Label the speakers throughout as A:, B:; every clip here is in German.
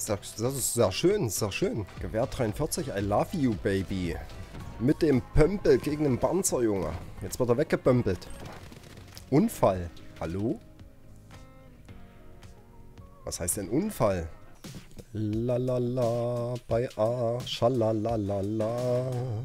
A: Das ist sehr schön, sehr schön. Gewehr 43, I love you, baby. Mit dem Pömpel gegen den Panzer, Junge. Jetzt wird er weggepömpelt. Unfall. Hallo? Was heißt denn Unfall? Lalala, bei A, schalalalala.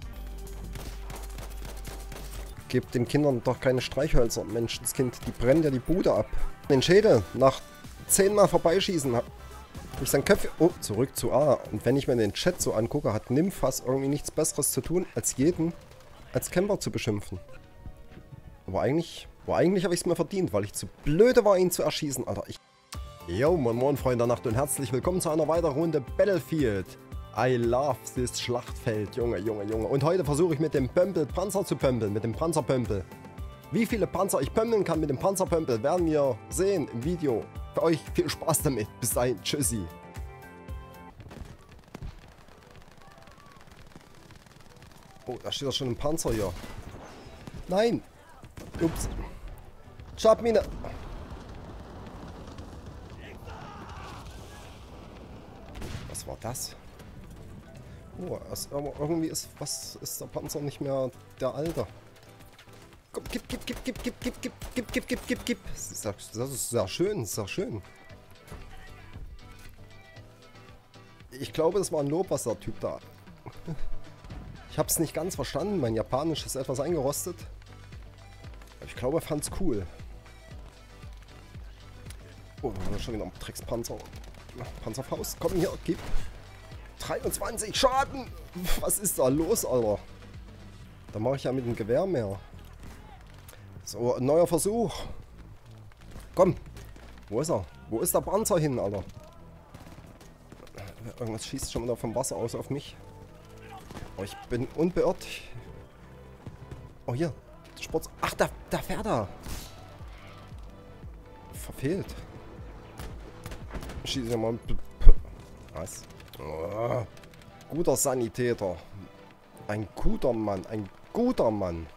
A: Gebt den Kindern doch keine Streichhölzer, Menschenskind. Die brennen ja die Bude ab. Den Schädel nach 10-mal vorbeischießen. Hab ich sein Köpfchen... Oh, zurück zu A. Und wenn ich mir den Chat so angucke, hat Nymphas irgendwie nichts Besseres zu tun, als jeden als Camper zu beschimpfen. Aber eigentlich habe ich es mir verdient, weil ich zu blöde war, ihn zu erschießen, Alter. Yo, moin moin, Freunde der Nacht und herzlich willkommen zu einer weiteren Runde Battlefield. I love this Schlachtfeld, Junge, Junge, Junge. Und heute versuche ich mit dem Pömpel Panzer zu pömpeln, mit dem Panzerpömpel. Wie viele Panzer ich pömpeln kann mit dem Panzerpömpel, werden wir sehen im Video. Für euch viel Spaß damit. Bis dahin, tschüssi. Oh, da steht doch schon ein Panzer hier. Nein. Ups. Schabmine. Was war das? Oh, irgendwie ist der Panzer nicht mehr der alte. Komm, gib. Das ist sehr schön, sehr schön. Ich glaube, das war ein Lob, was der Typ da. Ich habe es nicht ganz verstanden. Mein Japanisch ist etwas eingerostet. Aber ich glaube, er fand es cool. Oh, wir haben schon wieder einen Dreckspanzer. Panzerfaust, komm hier, gib. 23 Schaden! Was ist da los, Alter? Da mache ich ja mit dem Gewehr mehr. So, ein neuer Versuch. Komm. Wo ist er? Wo ist der Panzer hin, Alter? Irgendwas schießt schon wieder vom Wasser aus auf mich. Oh, ich bin unbeirrt. Oh, hier. Sport. Ach, da fährt er. Verfehlt. Schieße ich mal. Was? Oh, guter Sanitäter. Ein guter Mann. Ein guter Mann.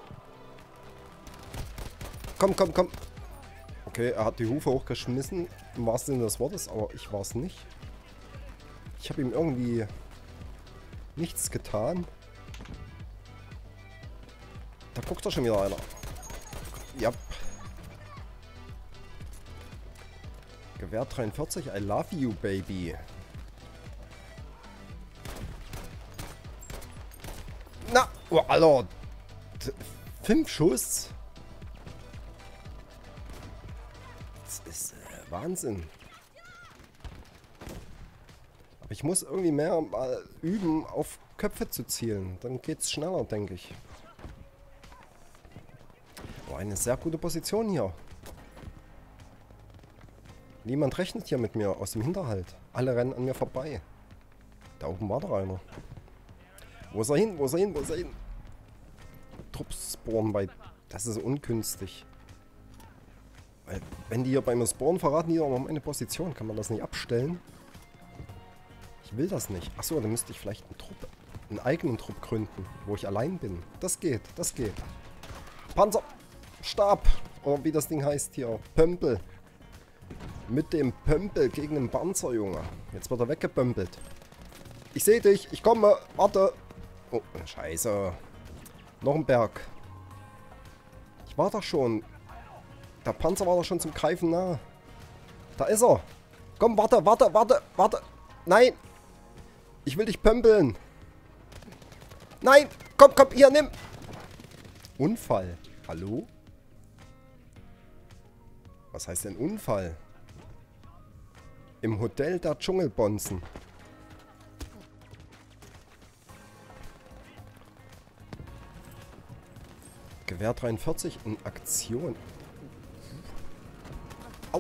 A: Komm. Okay, er hat die Hufe hochgeschmissen. Im wahrsten Sinne des Wortes, aber ich war es nicht. Ich habe ihm irgendwie nichts getan. Da guckt doch schon wieder einer. Ja. Gewehr 43, I love you, baby. Na, oh, Alter. 5 Schuss. Das ist Wahnsinn. Aber ich muss irgendwie mehr mal üben, auf Köpfe zu zielen. Dann geht's schneller, denke ich. Oh, eine sehr gute Position hier. Niemand rechnet hier mit mir aus dem Hinterhalt. Alle rennen an mir vorbei. Da oben war doch einer. Wo ist er hin? Wo ist er hin? Wo ist er hin? Trupps spawnen bei... Das ist ungünstig. Weil, wenn die hier bei mir spawnen, verraten die doch noch meine Position. Kann man das nicht abstellen? Ich will das nicht. Achso, dann müsste ich vielleicht einen eigenen Trupp gründen, wo ich allein bin. Das geht, das geht. Panzer! Stab! Oder wie das Ding heißt hier. Pömpel. Mit dem Pömpel gegen den Panzer, Junge. Jetzt wird er weggepömpelt. Ich sehe dich. Ich komme. Warte. Oh, scheiße. Noch ein Berg. Ich war doch schon. Der Panzer war doch schon zum Greifen nah. Da ist er. Komm, warte. Nein. Ich will dich pömpeln. Nein. Komm, hier, nimm. Unfall. Hallo? Was heißt denn Unfall? Im Hotel der Dschungelbonzen. Gewehr 43 in Aktion. Au.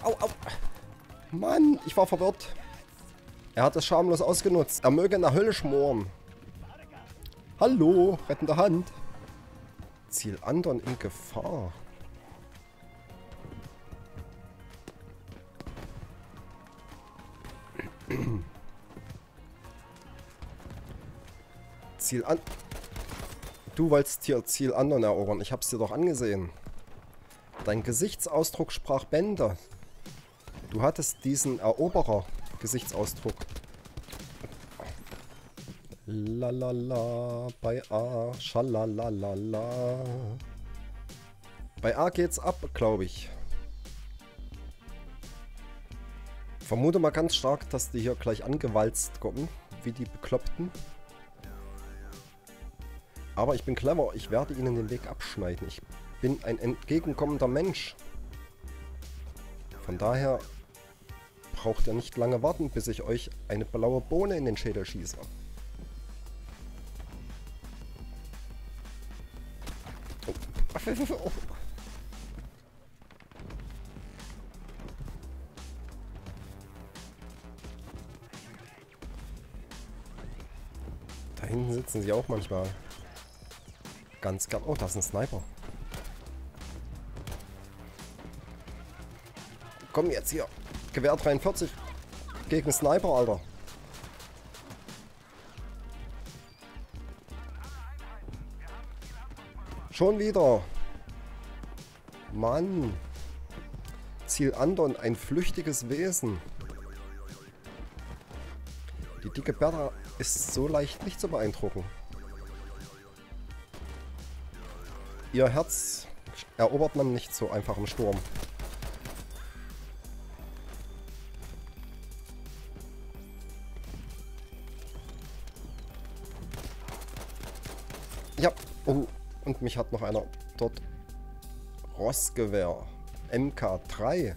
A: Mann, ich war verwirrt. Er hat es schamlos ausgenutzt. Er möge in der Hölle schmoren. Hallo, rettende Hand. Ziel Andon in Gefahr. Ziel an... Du wolltest hier Ziel Andon erobern. Ich hab's dir doch angesehen. Dein Gesichtsausdruck sprach Bände. Du hattest diesen Eroberer Gesichtsausdruck. Lalala, bei A, schalalalala. Bei A geht's ab, glaube ich. Vermute mal ganz stark, dass die hier gleich angewalzt kommen, wie die Bekloppten. Aber ich bin clever, ich werde ihnen den Weg abschneiden. Ich bin ein entgegenkommender Mensch. Von daher braucht ihr nicht lange warten, bis ich euch eine blaue Bohne in den Schädel schieße. Oh. Da hinten sitzen sie auch manchmal. Ganz gern. Oh, da ist ein Sniper. Komm jetzt hier. Gewehr 43 gegen Sniper, Alter. Schon wieder. Mann. Ziel Anton, ein flüchtiges Wesen. Die dicke Bertha ist so leicht nicht zu beeindrucken. Ihr Herz erobert man nicht so einfach im Sturm. Ja, oh, und mich hat noch einer dort. Rossgewehr. MK3.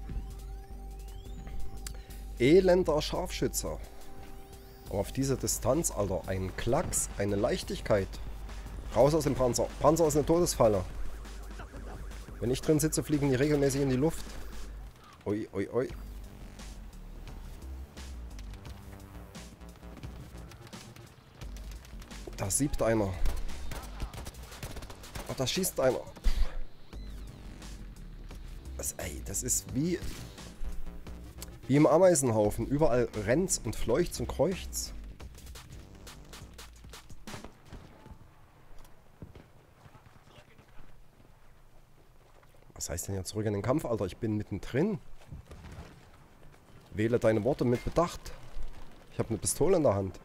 A: Elender Scharfschützer. Aber auf diese Distanz, Alter, ein Klacks, eine Leichtigkeit. Raus aus dem Panzer. Panzer ist eine Todesfalle. Wenn ich drin sitze, fliegen die regelmäßig in die Luft. Ui, ui, ui. Da siebt einer. Ach, da schießt einer. Das ist wie im Ameisenhaufen. Überall rennt's und fleucht's und kreucht's. Was heißt denn jetzt zurück in den Kampf, Alter? Ich bin mittendrin. Wähle deine Worte mit Bedacht. Ich habe eine Pistole in der Hand.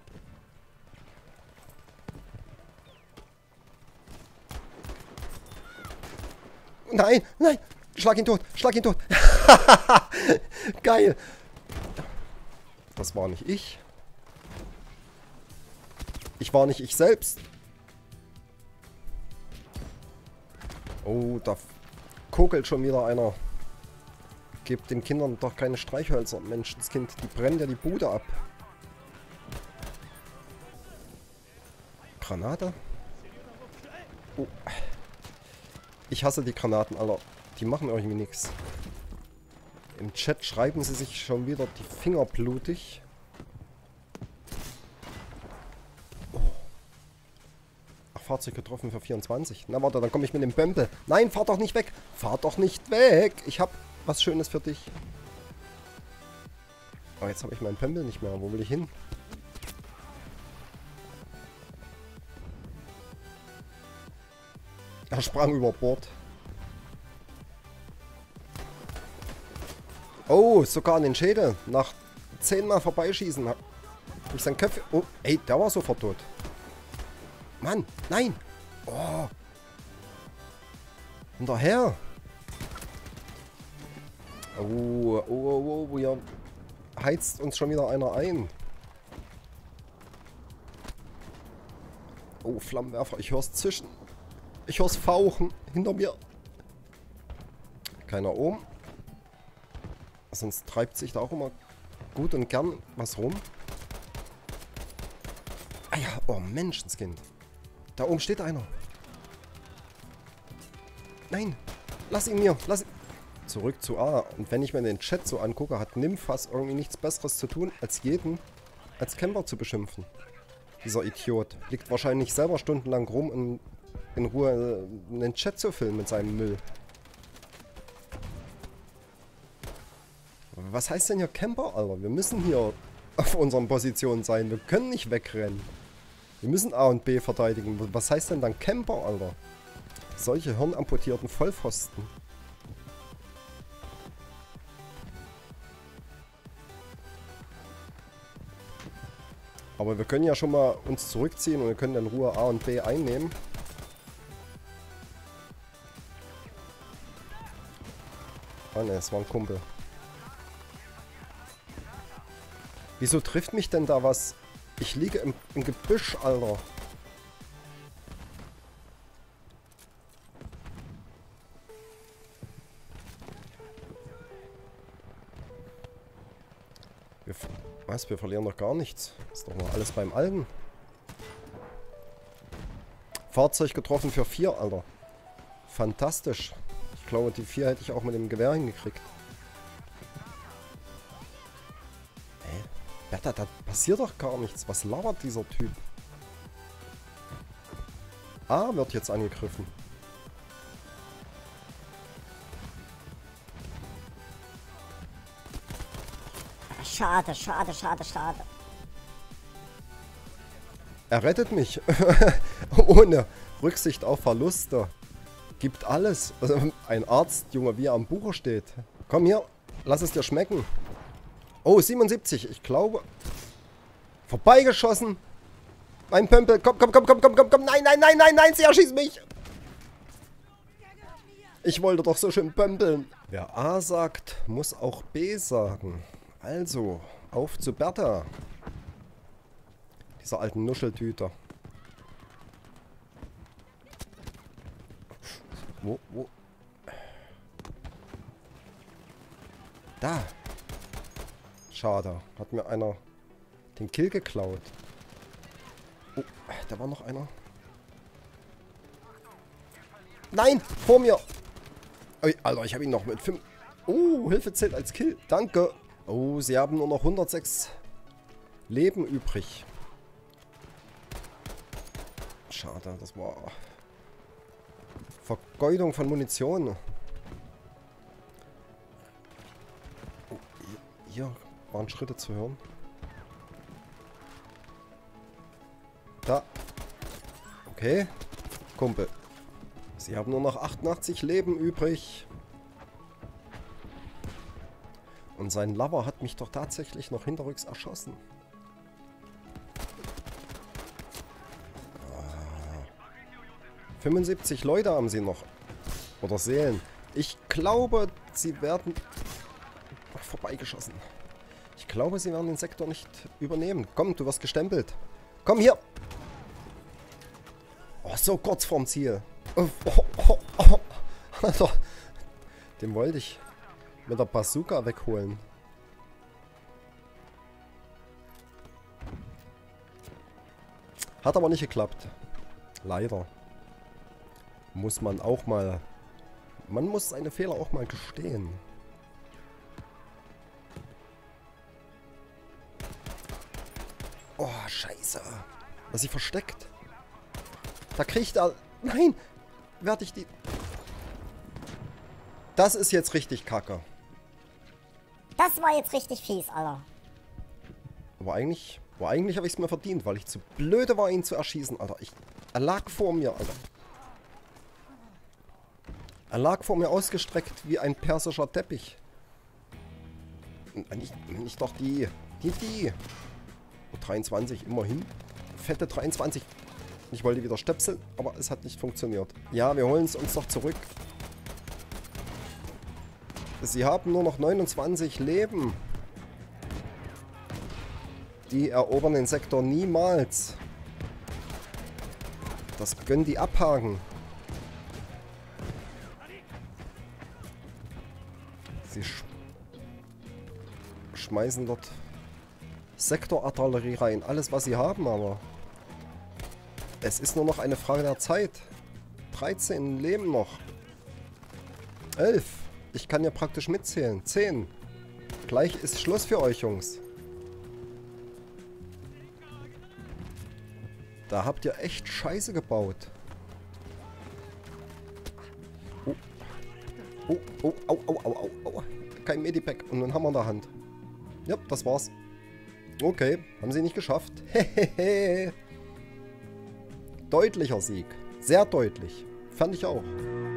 A: Nein, nein! Schlag ihn tot! Schlag ihn tot! Geil! Das war nicht ich. Ich war nicht ich selbst. Oh, da kokelt schon wieder einer. Gebt den Kindern doch keine Streichhölzer, Menschenskind. Die brennen ja die Bude ab. Granate? Oh. Ich hasse die Granaten, Alter. Die machen irgendwie nichts. Im Chat schreiben sie sich schon wieder die Finger blutig. Oh. Ach, Fahrzeug getroffen für 24. Na warte, dann komme ich mit dem Bömpel. Nein, fahr doch nicht weg. Fahr doch nicht weg. Ich hab was Schönes für dich. Aber jetzt habe ich meinen Pömpel nicht mehr. Wo will ich hin? Er sprang über Bord. Oh, sogar an den Schädel. Nach 10-mal vorbeischießen. Hab ich sein Köpfe... Oh, ey, der war sofort tot. Mann, nein. Oh. Hinterher. Oh, hier heizt uns schon wieder einer ein. Oh, Flammenwerfer, ich hör's zischen. Ich hör's fauchen hinter mir. Keiner oben. Sonst treibt sich da auch immer gut und gern was rum. Ah ja, oh Menschenskind. Da oben steht einer. Nein, lass ihn mir, lass ihn. Zurück zu A. Und wenn ich mir den Chat so angucke, hat Nymphas irgendwie nichts Besseres zu tun, als jeden als Camper zu beschimpfen. Dieser Idiot. Liegt wahrscheinlich selber stundenlang rum und in Ruhe einen Chat zu filmen mit seinem Müll. Was heißt denn hier Camper, Alter? Wir müssen hier auf unseren Positionen sein. Wir können nicht wegrennen. Wir müssen A und B verteidigen. Was heißt denn dann Camper, Alter? Solche hirnamputierten Aber wir können ja schon mal uns zurückziehen und wir können in Ruhe A und B einnehmen. Ah ne, es war ein Kumpel. Wieso trifft mich denn da was? Ich liege im Gebüsch, Alter. Was? Wir verlieren doch gar nichts. Ist doch mal alles beim Alten. Fahrzeug getroffen für 4, Alter. Fantastisch. Ich glaube, die 4 hätte ich auch mit dem Gewehr hingekriegt. Bertha, da passiert doch gar nichts. Was labert dieser Typ? A wird jetzt angegriffen.
B: Schade, schade, schade, schade.
A: Er rettet mich. Ohne Rücksicht auf Verluste. Gibt alles. Also ein Arzt, Junge, wie er am Buche steht. Komm hier, lass es dir schmecken. Oh, 77. Ich glaube... Vorbeigeschossen. Mein Pömpel. Komm, komm, komm, komm, komm, komm, komm. Nein, nein, nein, nein, nein. Sie erschießt mich. Ich wollte doch so schön pömpeln. Wer A sagt, muss auch B sagen. Also, auf zu Bertha. Dieser alten Nuscheltüte. Wo? Da. Schade. Hat mir einer den Kill geklaut. Oh, da war noch einer. Nein, vor mir. Ui, Alter, ich habe ihn noch mit 5. Oh, Hilfe zählt als Kill. Danke. Oh, sie haben nur noch 106 Leben übrig. Schade, das war Vergeudung von Munition. Oh, hier waren Schritte zu hören. Da. Okay. Kumpel. Sie haben nur noch 88 Leben übrig. Und sein Lover hat mich doch tatsächlich noch hinterrücks erschossen. 75 Leute haben sie noch. Oder Seelen. Ich glaube, sie werden... Ach, vorbeigeschossen. Ich glaube, sie werden den Sektor nicht übernehmen. Komm, du wirst gestempelt. Komm hier. Oh, so kurz vorm Ziel. Also, den wollte ich mit der Bazooka wegholen. Hat aber nicht geklappt. Leider. Muss man auch mal... Man muss seine Fehler auch mal gestehen. Oh, scheiße. Was sie versteckt. Da kriegt er... Nein! Werde ich die... Das ist jetzt richtig kacke.
B: Das war jetzt richtig fies, Alter.
A: Aber eigentlich habe ich es mir verdient, weil ich zu blöde war, ihn zu erschießen, Alter. Er lag vor mir, Alter. Er lag vor mir ausgestreckt wie ein persischer Teppich. Nicht doch die. Oh, 23, immerhin. Fette 23. Ich wollte wieder stöpseln, aber es hat nicht funktioniert. Ja, wir holen es uns doch zurück. Sie haben nur noch 29 Leben. Die erobern den Sektor niemals. Das können die abhaken. Sie schmeißen dort Sektorartillerie rein. Alles, was sie haben, aber... Es ist nur noch eine Frage der Zeit. 13 leben noch. 11. Ich kann ja praktisch mitzählen. 10. Gleich ist Schluss für euch, Jungs. Da habt ihr echt Scheiße gebaut. Oh. Oh, oh, au, au, au, au. Kein Medipack und einen Hammer in der Hand. Ja, das war's. Okay, haben sie nicht geschafft. Hehehe. Deutlicher Sieg. Sehr deutlich. Fand ich auch.